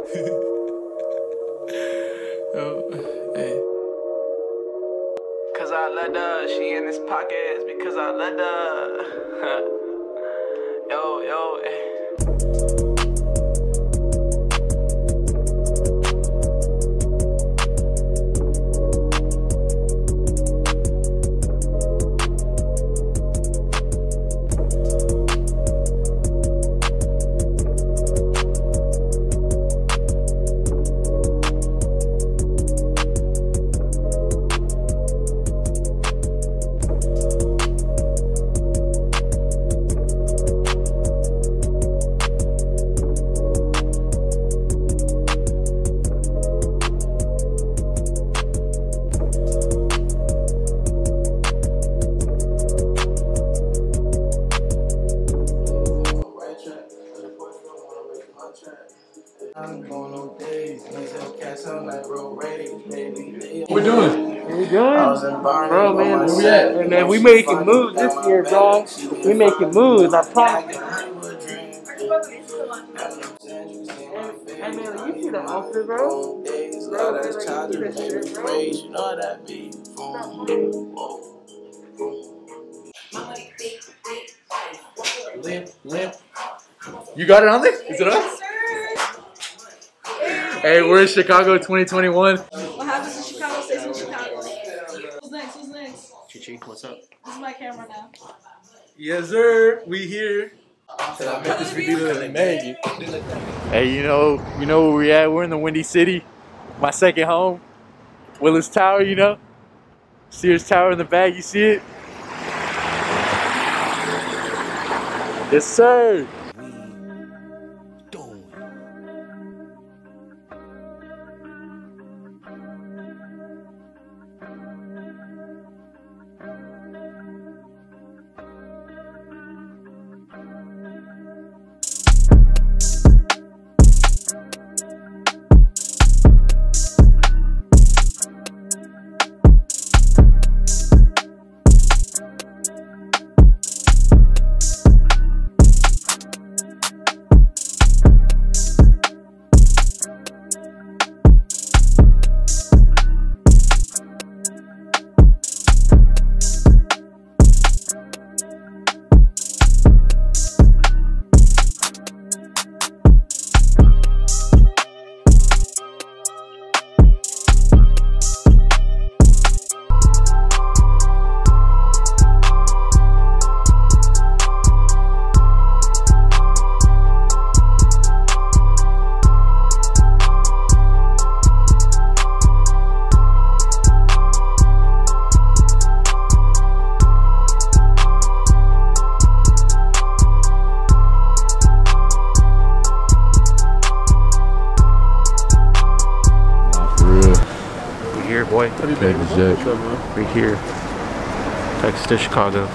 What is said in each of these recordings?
Oh, hey. Cause I let her, she in his pockets because I let her. Yo, yo, hey. What we doing? What we doing? Bro, man, Where we at? and man, we making moves this year, bro. We making moves, I promise. Hey, man, you see the outfit, bro? Bro, man, like, you see the shit, bro? Limp. You got it on there? Is it us? Hey, we're in Chicago 2021. What happens in Chicago stays in Chicago. Who's next? Who's next? Chichi, what's up? This is my camera now. Yes, sir. We here. Should I make this video to Maggie? Hey, you know where we at? We're in the Windy City. My second home. Willis Tower, you know? Sears Tower in the back, you see it? Yes, sir. Boy, Baby Jack. we're here. Texas to Chicago.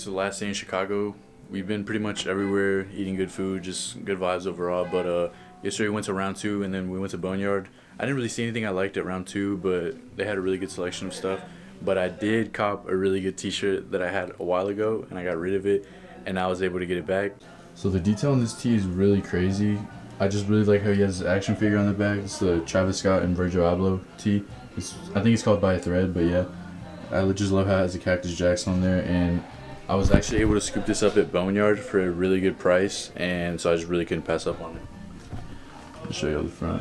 the last day in Chicago. We've been pretty much everywhere, eating good food, just good vibes overall. But yesterday we went to round 2, and then we went to Boneyard. I didn't really see anything I liked at round 2, but they had a really good selection of stuff. But I did cop a really good t-shirt that I had a while ago, and I got rid of it, and I was able to get it back. So the detail on this tee is really crazy. I just really like how he has the action figure on the back. It's the Travis Scott and Virgil Abloh tee. I think it's called By a Thread, but yeah. I just love how it has a Cactus Jackson on there, and I was actually able to scoop this up at Boneyard for a really good price, and so I just really couldn't pass up on it. I'll show you the front.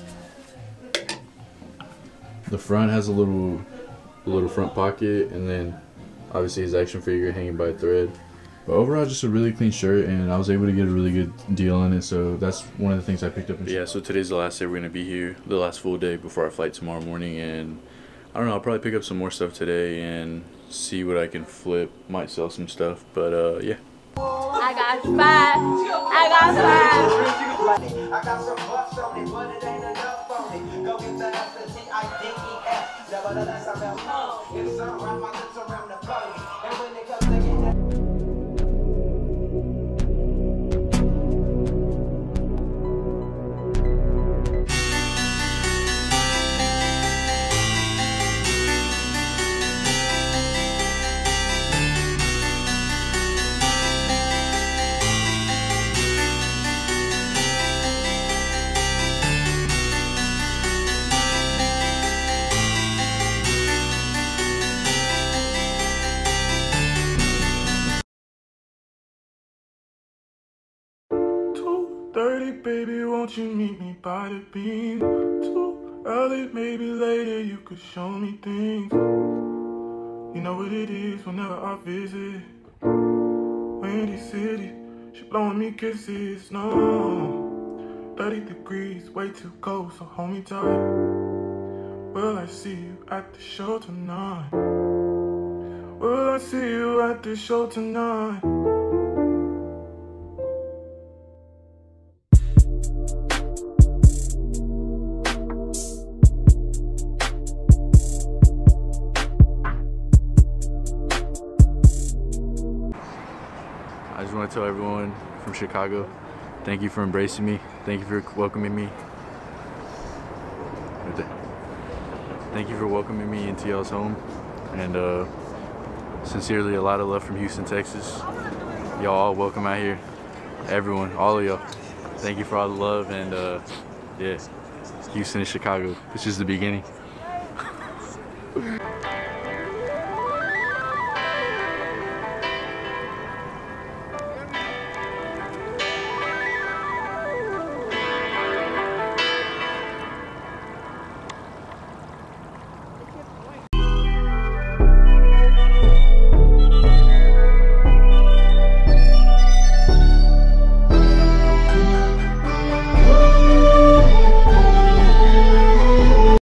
The front has a little front pocket, and then obviously his action figure hanging by a thread. But overall, just a really clean shirt, and I was able to get a really good deal on it, so that's one of the things I picked up. Yeah, so today's the last day we're gonna be here, the last full day before our flight tomorrow morning, and I don't know, I'll probably pick up some more stuff today and see what I can flip. Might sell some stuff, but yeah. I got 5. I got 5. I got some bucks on it, but it ain't enough on it. Go get the F-T-I-D-E-S. Nevertheless, I'm at home. It's around my lips around the body. And when it comes to getting that. Baby, won't you meet me by the beam? Too early, maybe later, you could show me things. You know what it is whenever I visit Windy City, she blowing me kisses, no 30 degrees, way too cold, so hold me tight. Will I see you at the show tonight? Will I see you at the show tonight? I just want to tell everyone from Chicago, thank you for embracing me. Thank you for welcoming me. Thank you for welcoming me into y'all's home. And sincerely, a lot of love from Houston, Texas. Y'all all welcome out here. Everyone, all of y'all. Thank you for all the love, and yeah, Houston and Chicago. This is the beginning.